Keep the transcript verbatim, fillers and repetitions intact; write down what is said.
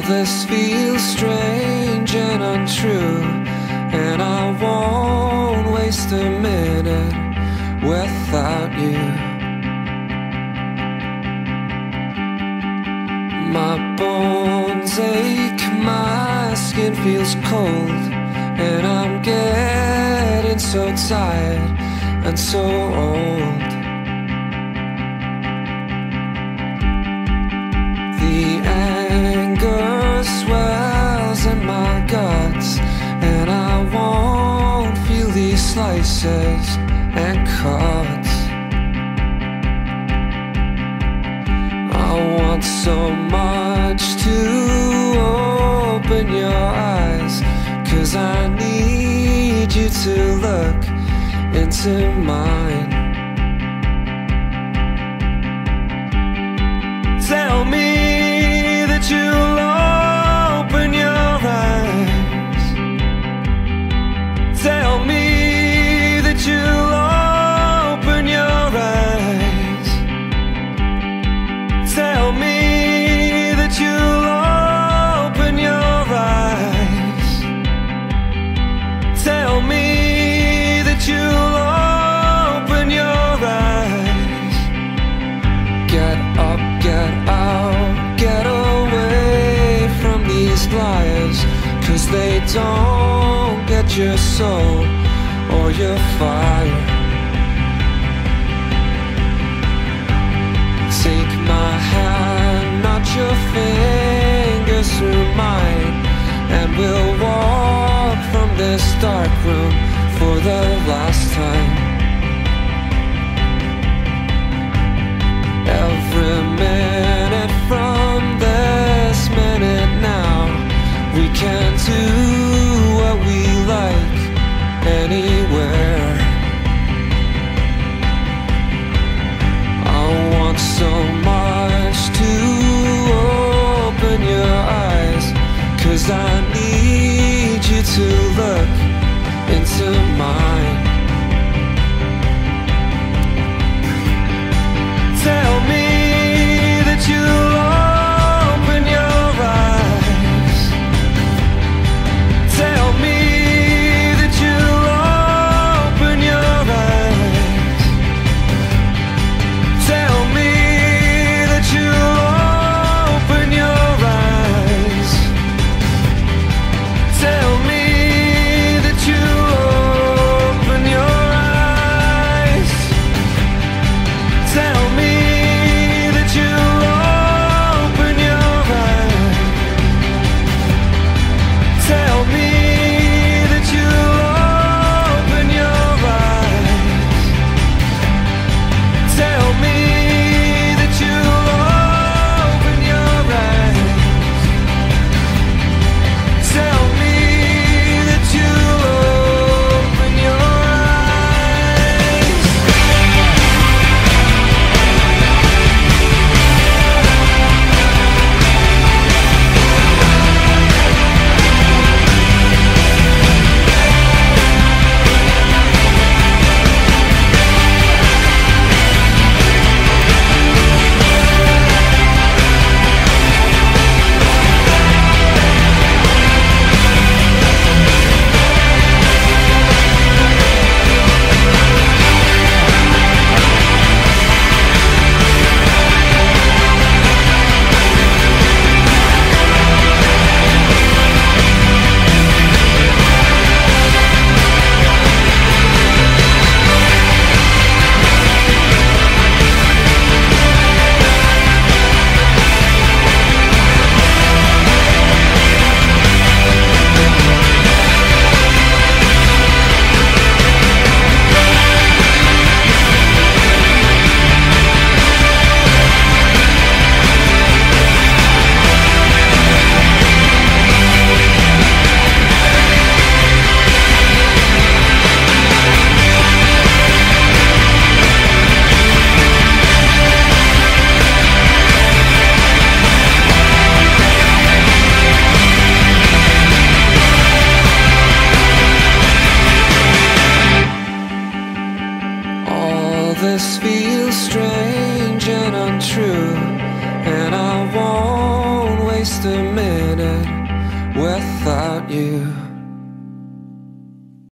this feels strange and untrue, and I won't waste a minute without you. My bones ache, my skin feels cold, and I'm getting so tired and so old. The anger swells in my guts, and I won't feel these slices and cuts. I want so much to open your eyes, 'cause I need you to look into mine. Tell me that you'll open your eyes. Tell me that you'll open your eyes. Tell me that you'll open your eyes. Tell me that you'll open your eyes. Get up, get out, get away from these liars, 'cause they don't get your soul or your fire.